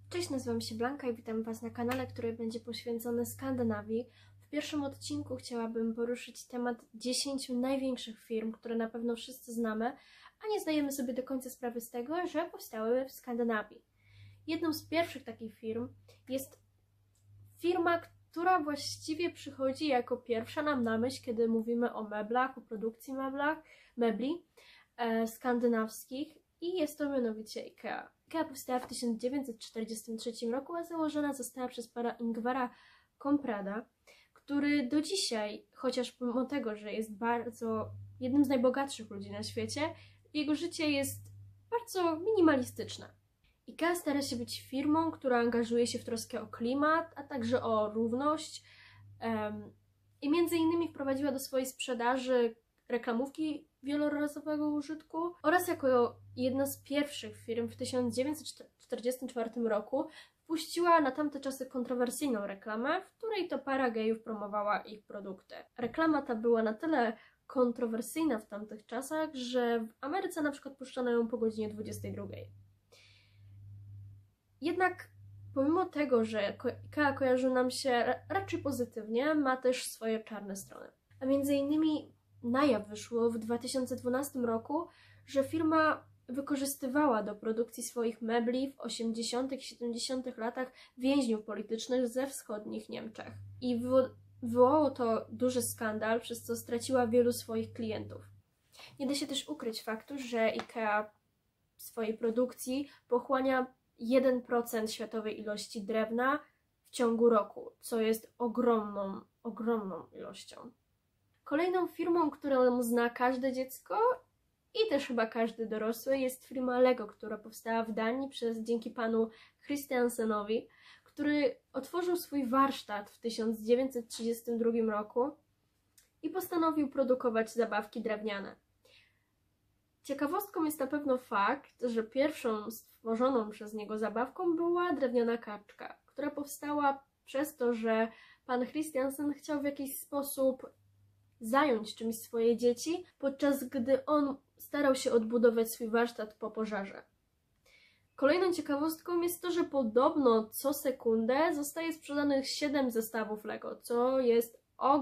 Cześć, nazywam się Blanka i witam Was na kanale, który będzie poświęcony Skandynawii. W pierwszym odcinku chciałabym poruszyć temat 10 największych firm, które na pewno wszyscy znamy, a nie zdajemy sobie do końca sprawy z tego, że powstały w Skandynawii. Jedną z pierwszych takich firm jest firma, która właściwie przychodzi jako pierwsza nam na myśl, kiedy mówimy o meblach, o produkcji mebli skandynawskich i jest to mianowicie IKEA. IKEA powstała w 1943 roku, a założona została przez pana Ingvara Kamprada, który do dzisiaj, chociaż pomimo tego, że jest jednym z najbogatszych ludzi na świecie, jego życie jest bardzo minimalistyczne. IKEA stara się być firmą, która angażuje się w troskę o klimat, a także o równość i między innymi wprowadziła do swojej sprzedaży reklamówki wielorazowego użytku oraz jako jedna z pierwszych firm w 1944 roku wpuściła na tamte czasy kontrowersyjną reklamę, w której to para gejów promowała ich produkty. Reklama ta była na tyle kontrowersyjna w tamtych czasach, że w Ameryce na przykład puszczano ją po godzinie 22. Jednak pomimo tego, że IKEA kojarzy nam się raczej pozytywnie, ma też swoje czarne strony. A między innymi na jaw wyszło w 2012 roku, że firma wykorzystywała do produkcji swoich mebli w 80. i 70. latach więźniów politycznych ze wschodnich Niemczech. I wywołało to duży skandal, przez co straciła wielu swoich klientów. Nie da się też ukryć faktu, że IKEA w swojej produkcji pochłania 1% światowej ilości drewna w ciągu roku, co jest ogromną ilością. Kolejną firmą, którą zna każde dziecko i też chyba każdy dorosły, jest firma Lego, która powstała w Danii dzięki panu Christiansenowi, który otworzył swój warsztat w 1932 roku i postanowił produkować zabawki drewniane. Ciekawostką jest na pewno fakt, że pierwszą stworzoną przez niego zabawką była drewniana kaczka, która powstała przez to, że pan Christiansen chciał w jakiś sposób zająć czymś swoje dzieci, podczas gdy on starał się odbudować swój warsztat po pożarze. Kolejną ciekawostką jest to, że podobno co sekundę zostaje sprzedanych 7 zestawów Lego, co jest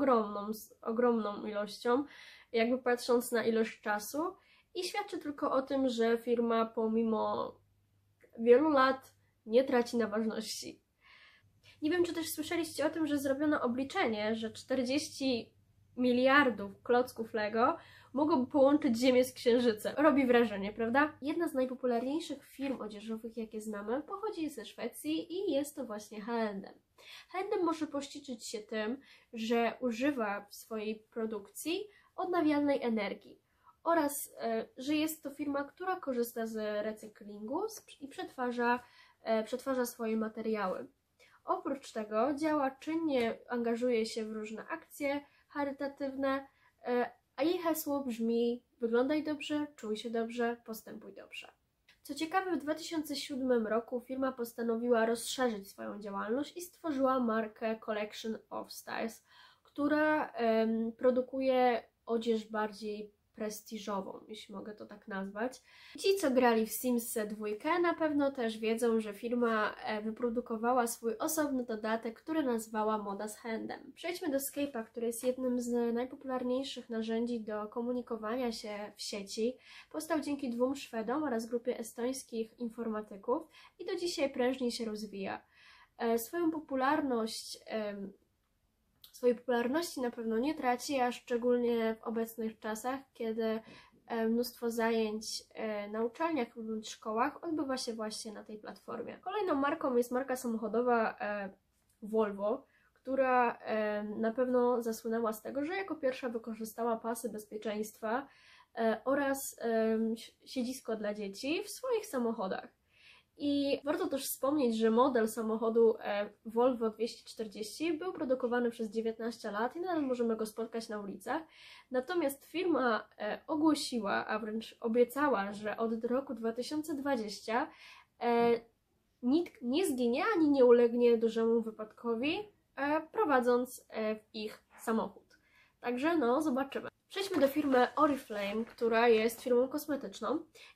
ogromną ilością, jakby patrząc na ilość czasu, i świadczy tylko o tym, że firma pomimo wielu lat nie traci na ważności. Nie wiem, czy też słyszeliście o tym, że zrobiono obliczenie, że 40 miliardów klocków Lego mogłoby połączyć Ziemię z Księżycem. Robi wrażenie, prawda? Jedna z najpopularniejszych firm odzieżowych, jakie znamy, pochodzi ze Szwecji i jest to właśnie H&M. H&M może poświadczyć się tym, że używa w swojej produkcji odnawialnej energii oraz, że jest to firma, która korzysta z recyklingu i przetwarza swoje materiały. Oprócz tego działa czynnie, angażuje się w różne akcje charytatywne, a jej hasło brzmi: wyglądaj dobrze, czuj się dobrze, postępuj dobrze. Co ciekawe, w 2007 roku firma postanowiła rozszerzyć swoją działalność i stworzyła markę Collection of Styles, która produkuje odzież bardziej prestiżową, jeśli mogę to tak nazwać. Ci, co grali w Sims 2, na pewno też wiedzą, że firma wyprodukowała swój osobny dodatek, który nazwała Moda z H&M. Przejdźmy do Skype'a, który jest jednym z najpopularniejszych narzędzi do komunikowania się w sieci. Powstał dzięki 2 Szwedom oraz grupie estońskich informatyków i do dzisiaj prężnie się rozwija. Swojej popularności na pewno nie traci, a szczególnie w obecnych czasach, kiedy mnóstwo zajęć na uczelniach lub szkołach odbywa się właśnie na tej platformie. Kolejną marką jest marka samochodowa Volvo, która na pewno zasłynęła z tego, że jako pierwsza wykorzystała pasy bezpieczeństwa oraz siedzisko dla dzieci w swoich samochodach. I warto też wspomnieć, że model samochodu Volvo 240 był produkowany przez 19 lat i nadal możemy go spotkać na ulicach. Natomiast firma ogłosiła, a wręcz obiecała, że od roku 2020 nikt nie zginie ani nie ulegnie dużemu wypadkowi, prowadząc ich samochód. Także no, zobaczymy. Przejdźmy do firmy Oriflame, która jest firmą kosmetyczną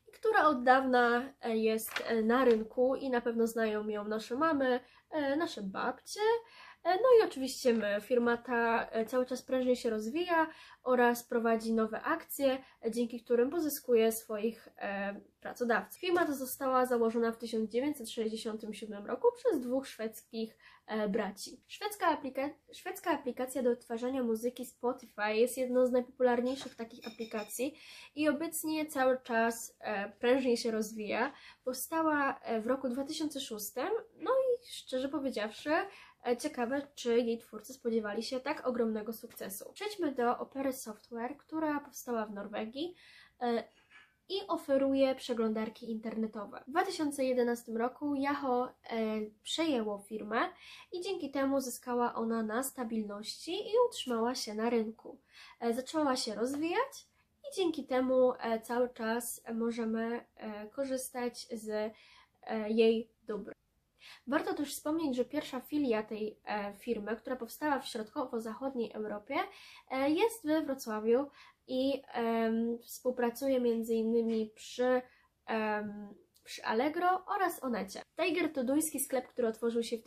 która od dawna jest na rynku i na pewno znają ją nasze mamy, nasze babcie, no i oczywiście my. Firma ta cały czas prężnie się rozwija oraz prowadzi nowe akcje, dzięki którym pozyskuje swoich pracodawców. Firma ta została założona w 1967 roku przez dwóch szwedzkich braci. Szwedzka aplikacja do odtwarzania muzyki Spotify jest jedną z najpopularniejszych takich aplikacji i obecnie cały czas prężnie się rozwija. Powstała w roku 2006, no i szczerze powiedziawszy, ciekawe, czy jej twórcy spodziewali się tak ogromnego sukcesu. Przejdźmy do Opera Software, która powstała w Norwegii i oferuje przeglądarki internetowe. W 2011 roku Yahoo przejęło firmę i dzięki temu zyskała ona na stabilności i utrzymała się na rynku. Zaczęła się rozwijać i dzięki temu cały czas możemy korzystać z jej dóbr. Warto też wspomnieć, że pierwsza filia tej firmy, która powstała w środkowo-zachodniej Europie, jest we Wrocławiu i współpracuje m.in. przy Allegro oraz Onecie. Tiger to duński sklep, który otworzył się w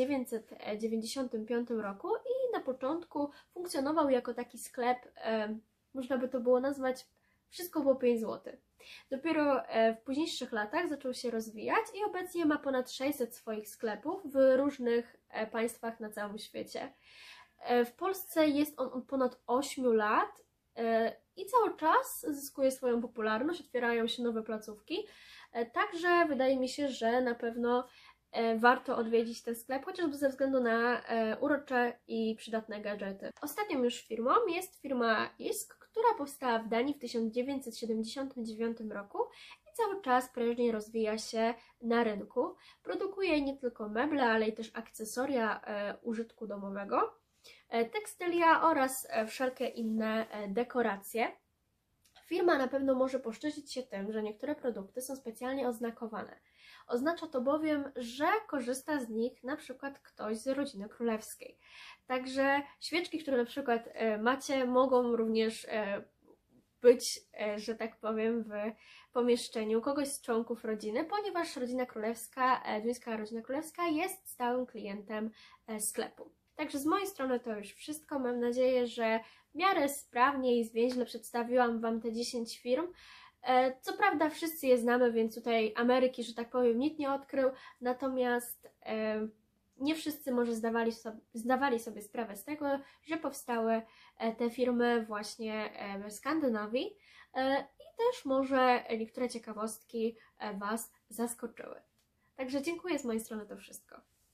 1995 roku i na początku funkcjonował jako taki sklep, można by to było nazwać wszystko po 5 zł. Dopiero w późniejszych latach zaczął się rozwijać i obecnie ma ponad 600 swoich sklepów w różnych państwach na całym świecie. W Polsce jest on od ponad 8 lat i cały czas zyskuje swoją popularność, otwierają się nowe placówki, także wydaje mi się, że na pewno warto odwiedzić ten sklep, chociażby ze względu na urocze i przydatne gadżety. Ostatnią już firmą jest firma ISK, która powstała w Danii w 1979 roku i cały czas prężnie rozwija się na rynku. Produkuje nie tylko meble, ale i też akcesoria użytku domowego, tekstylia oraz wszelkie inne dekoracje. Firma na pewno może poszczycić się tym, że niektóre produkty są specjalnie oznakowane. Oznacza to bowiem, że korzysta z nich na przykład ktoś z rodziny królewskiej. Także świeczki, które na przykład macie, mogą również być, że tak powiem, w pomieszczeniu kogoś z członków rodziny, ponieważ rodzina królewska, duńska rodzina królewska jest stałym klientem sklepu. Także z mojej strony to już wszystko. Mam nadzieję, że w miarę sprawnie i zwięźle przedstawiłam Wam te 10 firm. Co prawda wszyscy je znamy, więc tutaj Ameryki, że tak powiem, nikt nie odkrył, natomiast nie wszyscy może zdawali sobie sprawę z tego, że powstały te firmy właśnie w Skandynawii i też może niektóre ciekawostki Was zaskoczyły. Także dziękuję, z mojej strony to wszystko.